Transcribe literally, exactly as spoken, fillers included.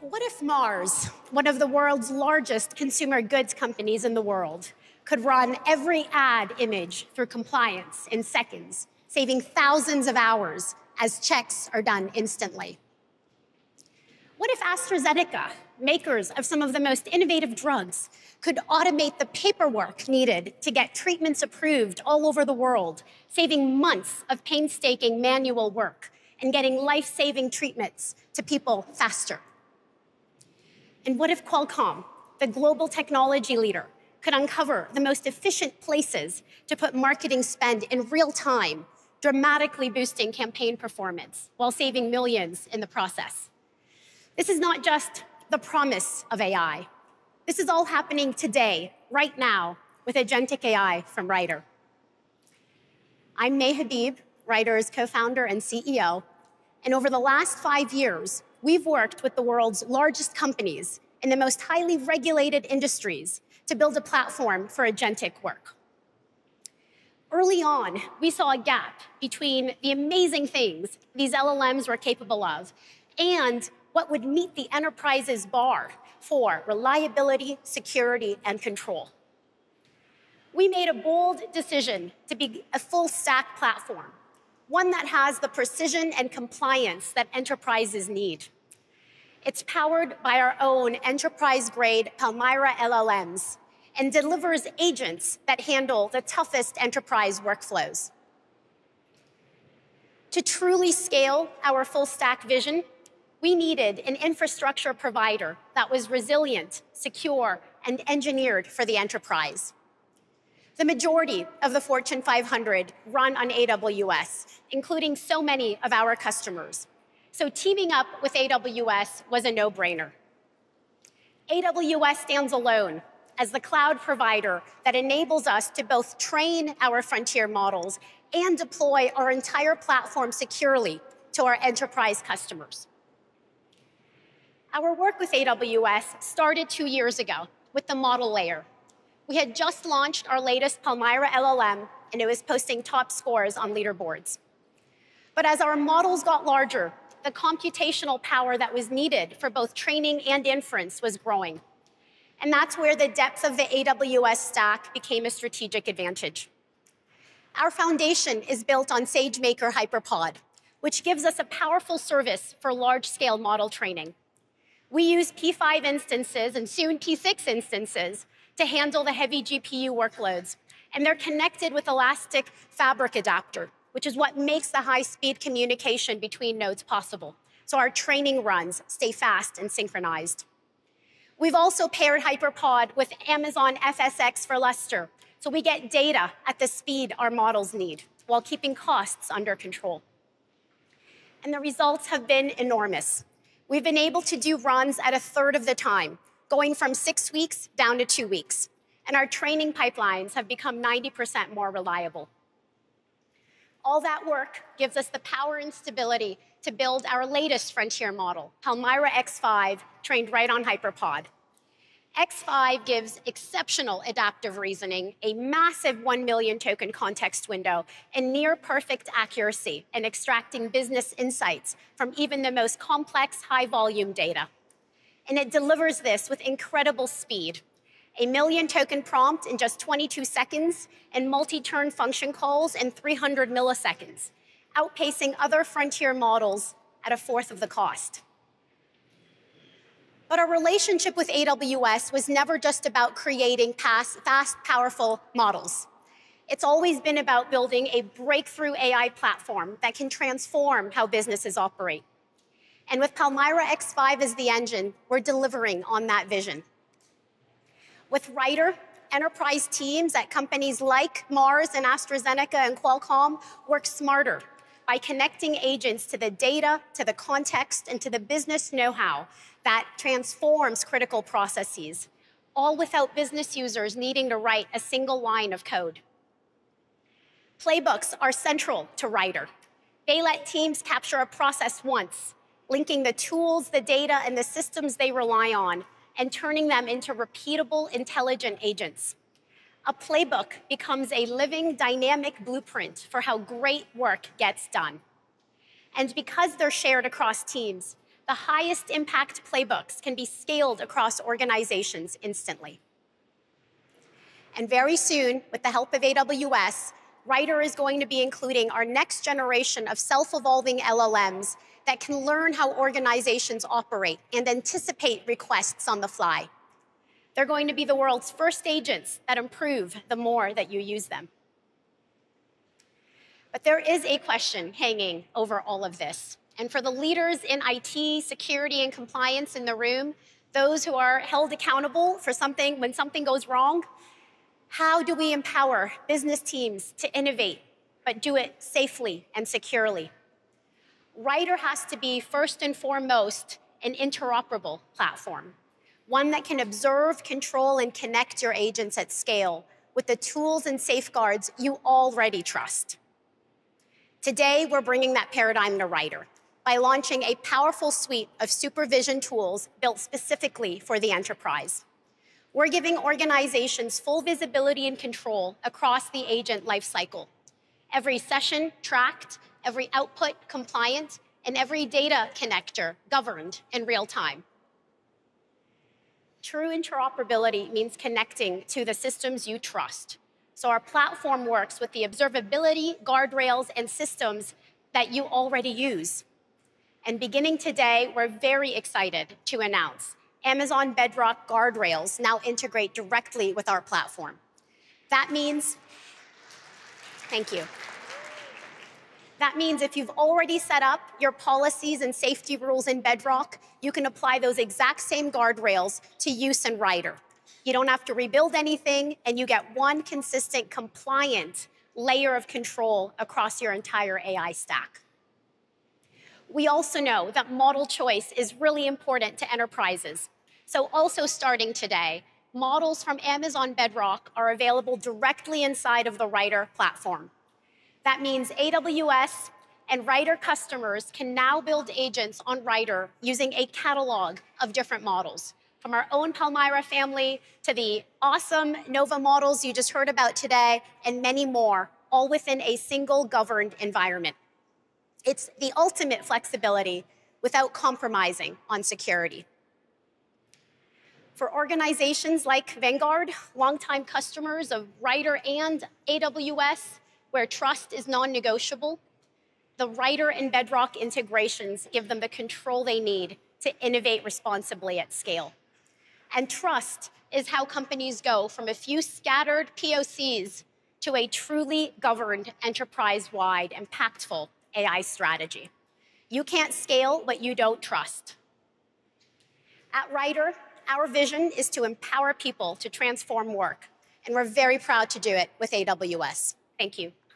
What if Mars, one of the world's largest consumer goods companies in the world, could run every ad image through compliance in seconds, saving thousands of hours as checks are done instantly? What if AstraZeneca, makers of some of the most innovative drugs, could automate the paperwork needed to get treatments approved all over the world, saving months of painstaking manual work and getting life-saving treatments to people faster? And what if Qualcomm, the global technology leader, could uncover the most efficient places to put marketing spend in real time, dramatically boosting campaign performance while saving millions in the process? This is not just the promise of A I. This is all happening today, right now, with agentic A I from Writer. I'm May Habib, Writer's co-founder and C E O, and over the last five years, we've worked with the world's largest companies in the most highly regulated industries to build a platform for agentic work. Early on, we saw a gap between the amazing things these L L Ms were capable of and what would meet the enterprise's bar for reliability, security, and control. We made a bold decision to be a full-stack platform, one that has the precision and compliance that enterprises need. It's powered by our own enterprise-grade Palmyra L L Ms and delivers agents that handle the toughest enterprise workflows. To truly scale our full-stack vision, we needed an infrastructure provider that was resilient, secure, and engineered for the enterprise. The majority of the Fortune five hundred run on A W S, including so many of our customers. So teaming up with A W S was a no-brainer. A W S stands alone as the cloud provider that enables us to both train our frontier models and deploy our entire platform securely to our enterprise customers. Our work with A W S started two years ago with the model layer. We had just launched our latest Palmyra L L M, and it was posting top scores on leaderboards. But as our models got larger, the computational power that was needed for both training and inference was growing. And that's where the depth of the A W S stack became a strategic advantage. Our foundation is built on SageMaker Hyperpod, which gives us a powerful service for large-scale model training. We use P five instances and soon P six instances to handle the heavy G P U workloads, and they're connected with Elastic Fabric Adapter, which is what makes the high-speed communication between nodes possible, so our training runs stay fast and synchronized. We've also paired Hyperpod with Amazon F S X for Lustre, so we get data at the speed our models need, while keeping costs under control. And the results have been enormous. We've been able to do runs at a third of the time, going from six weeks down to two weeks. And our training pipelines have become ninety percent more reliable. All that work gives us the power and stability to build our latest frontier model, Palmyra X five, trained right on Hyperpod. X five gives exceptional adaptive reasoning, a massive one million token context window, and near-perfect accuracy in extracting business insights from even the most complex high-volume data. And it delivers this with incredible speed. A million token prompt in just twenty-two seconds and multi-turn function calls in three hundred milliseconds, outpacing other frontier models at a fourth of the cost. But our relationship with A W S was never just about creating fast, powerful models. It's always been about building a breakthrough A I platform that can transform how businesses operate. And with Palmyra X five as the engine, we're delivering on that vision. With Writer, enterprise teams at companies like Mars and AstraZeneca and Qualcomm work smarter by connecting agents to the data, to the context, and to the business know-how that transforms critical processes, all without business users needing to write a single line of code. Playbooks are central to Writer. They let teams capture a process once, linking the tools, the data, and the systems they rely on, and turning them into repeatable, intelligent agents. A playbook becomes a living, dynamic blueprint for how great work gets done. And because they're shared across teams, the highest impact playbooks can be scaled across organizations instantly. And very soon, with the help of A W S, Writer is going to be including our next generation of self-evolving L L Ms that can learn how organizations operate and anticipate requests on the fly. They're going to be the world's first agents that improve the more that you use them. But there is a question hanging over all of this. And for the leaders in I T, security, and compliance in the room, those who are held accountable for something when something goes wrong, how do we empower business teams to innovate, but do it safely and securely? Writer has to be first and foremost an interoperable platform, one that can observe, control, and connect your agents at scale with the tools and safeguards you already trust. Today, we're bringing that paradigm to Writer by launching a powerful suite of supervision tools built specifically for the enterprise. We're giving organizations full visibility and control across the agent lifecycle. Every session tracked, every output compliant, and every data connector governed in real time. True interoperability means connecting to the systems you trust. So our platform works with the observability, guardrails, and systems that you already use. And beginning today, we're very excited to announce Amazon Bedrock guardrails now integrate directly with our platform. That means, thank you. That means if you've already set up your policies and safety rules in Bedrock, you can apply those exact same guardrails to use in Writer. You don't have to rebuild anything, and you get one consistent, compliant layer of control across your entire A I stack. We also know that model choice is really important to enterprises. So also starting today, models from Amazon Bedrock are available directly inside of the Writer platform. That means A W S and Writer customers can now build agents on Writer using a catalog of different models, from our own Palmyra family to the awesome Nova models you just heard about today, and many more, all within a single governed environment. It's the ultimate flexibility without compromising on security. For organizations like Vanguard, longtime customers of Writer and A W S, where trust is non-negotiable, the Writer and Bedrock integrations give them the control they need to innovate responsibly at scale. And trust is how companies go from a few scattered P O Cs to a truly governed, enterprise-wide, impactful A I strategy. You can't scale what you don't trust. At Writer, our vision is to empower people to transform work, and we're very proud to do it with A W S. Thank you.